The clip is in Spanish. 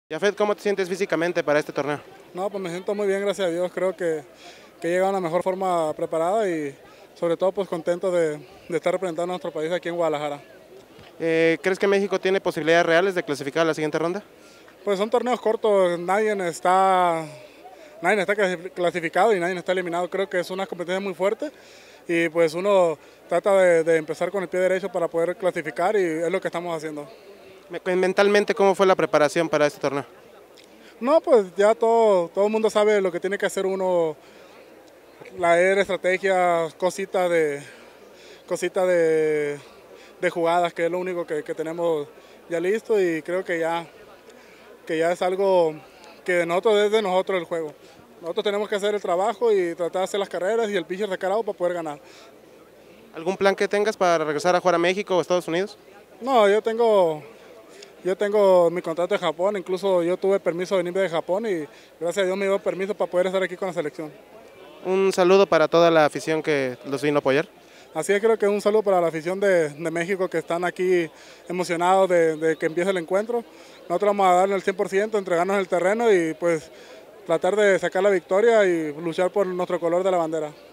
Yafet, ¿cómo te sientes físicamente para este torneo? No, pues me siento muy bien, gracias a Dios. Creo que he llegado a la mejor forma preparada y sobre todo pues contento de estar representando a nuestro país aquí en Guadalajara. ¿Crees que México tiene posibilidades reales de clasificar a la siguiente ronda? Pues son torneos cortos, nadie está clasificado y nadie está eliminado. Creo que es una competencia muy fuerte y pues uno trata de empezar con el pie derecho para poder clasificar y es lo que estamos haciendo. Mentalmente, ¿cómo fue la preparación para este torneo? No, pues ya todo el mundo sabe lo que tiene que hacer uno, leer estrategias, cositas de jugadas, que es lo único que tenemos ya listo y creo que ya es algo que nosotros es de nosotros el juego. Nosotros tenemos que hacer el trabajo y tratar de hacer las carreras y el pitcher sacar out para poder ganar. ¿Algún plan que tengas para regresar a jugar a México o Estados Unidos? No, yo tengo mi contrato de Japón, incluso yo tuve permiso de venirme de Japón y gracias a Dios me dio permiso para poder estar aquí con la selección. Un saludo para toda la afición que los vino a apoyar. Así que creo que un saludo para la afición de México que están aquí emocionados de que empiece el encuentro. Nosotros vamos a darle el 100%, entregarnos el terreno y pues tratar de sacar la victoria y luchar por nuestro color de la bandera.